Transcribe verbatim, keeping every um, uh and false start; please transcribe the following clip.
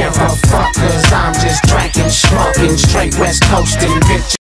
give a fuck, cause I'm just drinking, smoking, straight west coasting, bitch.